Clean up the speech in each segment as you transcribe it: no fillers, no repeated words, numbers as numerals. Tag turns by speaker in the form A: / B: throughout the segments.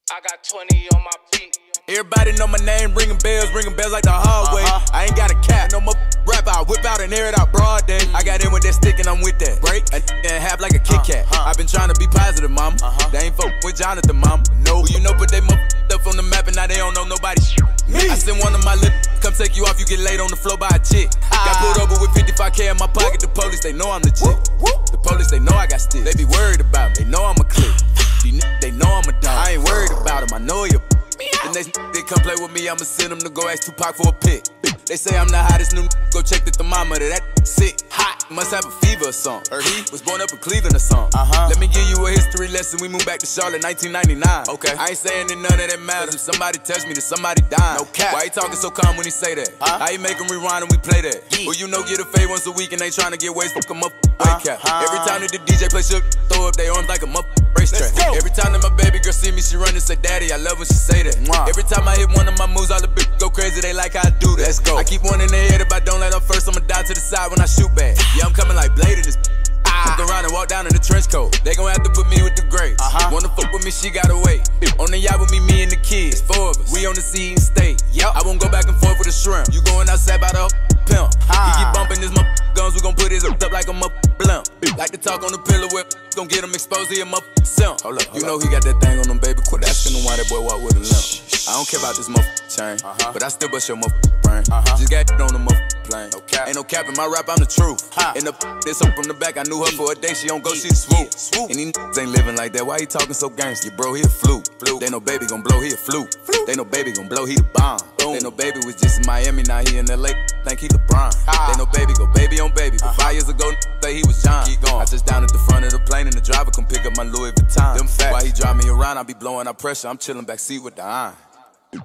A: I got 20 on my feet.
B: Everybody know my name, ringing bells like the hallway. I ain't got a cap, no more rap, I whip out and air it out broad day. I got in with that stick and I'm with that. Break and half like a Kit Kat. I've been trying to be positive, mama. They ain't fuck with Jonathan, mama. No, you know, put they up on the map and now they don't know nobody. Me. I send one of my little come take you off, you get laid on the floor by a chick. Got pulled over with 55K in my pocket. The police, they know I'm legit. The police, they know I got sticks. They be worried about me, they know I'm a click. They know I'm a dog. I ain't worried about them, I know you. The next they come play with me, I'ma send them to go ask Tupac for a pic. They say I'm the hottest new go check the thermometer, that sick. Hot, must have a fever or something. Or he was born up in Cleveland or something. Let me give you a history lesson, we moved back to Charlotte 1999. Okay, I ain't saying that none of that matters. If somebody touch me, then somebody dying. No cap. Why he talking so calm when he say that? How you make him rewind and we play that? Well, you know, get a fade once a week and they trying to get waste, fuck 'em up. Every time that the DJ play shook, throw up their arms like a racetrack. Every time that my baby girl see me, she run and say, Daddy, I love when she say that. Every time I hit one of my moves, all the bitches go crazy, they like how I do that. Let's go. I keep one in their head, if I don't let them first, I'ma die to the side when I shoot back. Yeah, I'm coming like Blade in this. Fuck around and walk down in the trench coat. They gon' have to put me with the greats. Wanna fuck with me, she gotta wait. On the yacht with me and the kids. 4 of us. We on the sea and stay. I won't go back and forth with a shrimp. You going outside by the pimp. He keep bumping his guns, we gon' put his up like a blimp. Like to talk on the pillow whip, gon' get him exposed, he a simp. You know he got that thing on him, baby. Quit asking him why that boy walk with a limp. I don't care about this chain, but I still bust your brain. Just got on the plane. Ain't no cap in my rap, I'm the truth. And this up from the back, I knew her for a day, she don't go, she the swoop. And these ain't living like that, why he talking so gangster? Bro, he a fluke. They no baby gon' blow, he a fluke. They no baby gon' blow, he the bomb. They no baby was just in Miami, now he in LA, think he LeBron. They no baby go baby on baby, but 5 years ago, say he was John. I touched down at the front of the plane and the driver come pick up my Louis Vuitton. Them facts. While he drive me around, I be blowing out pressure, I'm chilling backseat with the iron. And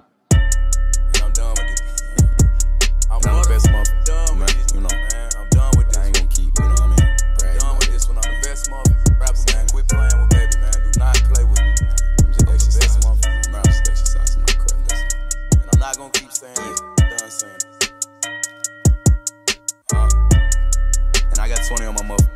B: I'm done with it. I'm the best motherfucker, man, you know. I'm done with this. I ain't gon' keep, you know what I mean? I'm done with this one, I'm the best motherfucker rapper, man. Quit playing with baby, man. Do not play with me, man. I'm just the best motherfucker rapper. Exercise in my crib, listen. And I'm not gon' keep saying this. I'm done saying it. And I got 20 on my motherfucker.